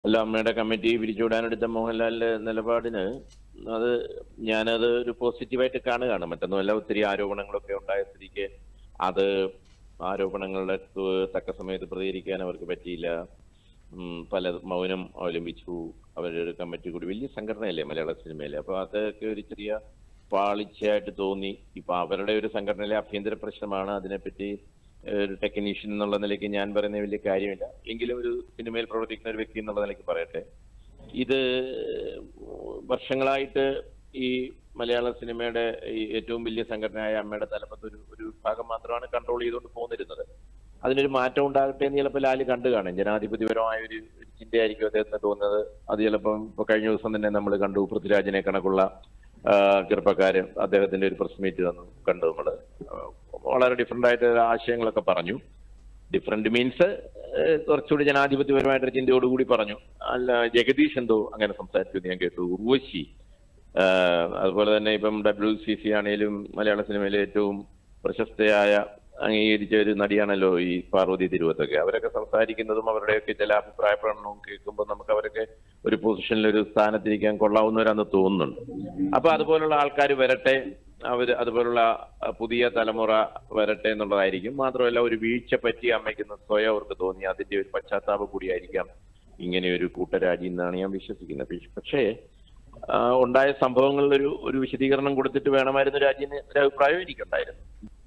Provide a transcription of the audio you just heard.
അല്ല, അമ്മയുടെ കമ്മിറ്റി പിരിച്ചുവിടാനെടുത്ത മോഹൻലാലിന്റെ നിലപാടിന് അത് ഞാനത് ഒരു പോസിറ്റീവായിട്ട് കാണുകയാണ്. മറ്റൊന്നുമല്ല, ഒത്തിരി ആരോപണങ്ങളൊക്കെ ഉണ്ടായ സ്ഥിതിക്ക് അത് ആരോപണങ്ങളുടെ തക്ക സമയത്ത് പ്രതികരിക്കാൻ അവർക്ക് പറ്റിയില്ല. പല മൗനം അവലംബിച്ചു. അവരുടെ ഒരു കമ്മിറ്റി കൂടി വലിയ സംഘടനയല്ലേ മലയാള സിനിമയിലെ. അപ്പൊ അതൊക്കെ ഒരു ചെറിയ പാളിച്ചയായിട്ട് തോന്നി. ഇപ്പൊ അവരുടെ ഒരു സംഘടനയിലെ ആഭ്യന്തര പ്രശ്നമാണ്. അതിനെപ്പറ്റി ഒരു ടെക്നീഷ്യൻ എന്നുള്ള നിലയ്ക്ക് ഞാൻ പറയുന്ന വലിയ കാര്യമില്ല. എങ്കിലും ഒരു സിനിമയിൽ പ്രവർത്തിക്കുന്ന ഒരു വ്യക്തി എന്നുള്ള നിലയ്ക്ക് പറയട്ടെ, ഇത് വർഷങ്ങളായിട്ട് ഈ മലയാള സിനിമയുടെ ഈ ഏറ്റവും വലിയ സംഘടനയായ അമ്മയുടെ തലപ്പത്ത് ഒരു ഭാഗം മാത്രമാണ് കൺട്രോൾ ചെയ്തുകൊണ്ട് പോന്നിരുന്നത്. അതിനൊരു മാറ്റം ഉണ്ടാകട്ടെ എന്ന് ചിലപ്പോൾ ലാല് കണ്ടു കാണും. ജനാധിപത്യപരമായ ഒരു ചിന്തയായിരിക്കും അദ്ദേഹത്തിന് തോന്നുന്നത്. അത് ചിലപ്പം ഇപ്പൊ കഴിഞ്ഞ ദിവസം തന്നെ നമ്മൾ കണ്ടു, പൃഥ്വിരാജിനെ കണക്കുള്ള ചെറുപ്പക്കാരൻ അദ്ദേഹത്തിന്റെ ഒരു പ്രസ് മീറ്റ് കണ്ടു. നമ്മള് വളരെ ഡിഫറെന്റ് ആയിട്ട് ആശയങ്ങളൊക്കെ പറഞ്ഞു. ഡിഫറെന്റ് മീൻസ് കുറച്ചുകൂടി ജനാധിപത്യപരമായിട്ടൊരു ചിന്തയോടുകൂടി പറഞ്ഞു. അല്ല, ജഗദീഷ് എന്തോ അങ്ങനെ സംസാരിച്ചു ഞാൻ കേട്ടു. ഉർവശി, അതുപോലെ തന്നെ ഇപ്പം WCC ആണെങ്കിലും മലയാള സിനിമയിലെ ഏറ്റവും പ്രശസ്തയായ അംഗീകരിച്ച ഒരു നടിയാണല്ലോ ഈ പാർവതി തിരുവത്തൊക്കെ. അവരൊക്കെ സംസാരിക്കുന്നതും അവരുടെയൊക്കെ ചില അഭിപ്രായ പ്രകടനവും കേൾക്കുമ്പോൾ നമുക്ക് അവരൊക്കെ ഒരു പൊസിഷനിൽ ഒരു സ്ഥാനത്തിരിക്കാൻ കൊള്ളാവുന്നവരാന്ന് തോന്നുന്നുണ്ട്. അപ്പൊ അതുപോലുള്ള ആൾക്കാർ വരട്ടെ, അതുപോലുള്ള പുതിയ തലമുറ വരട്ടെ എന്നുള്ളതായിരിക്കും. മാത്രമല്ല, ഒരു വീഴ്ച പറ്റി അമ്മയ്ക്ക് സ്വയം അവർക്ക് തോന്നി. അതിന്റെ ഒരു പശ്ചാത്താപം കൂടിയായിരിക്കാം ഇങ്ങനെ ഒരു കൂട്ടരാജി എന്നാണ് ഞാൻ വിശ്വസിക്കുന്നത്. പക്ഷേ ഉണ്ടായ സംഭവങ്ങളിൽ ഒരു വിശദീകരണം കൊടുത്തിട്ട് വേണമായിരുന്നു രാജിന് ഒരു അഭിപ്രായം എനിക്കുണ്ടായിരുന്നു.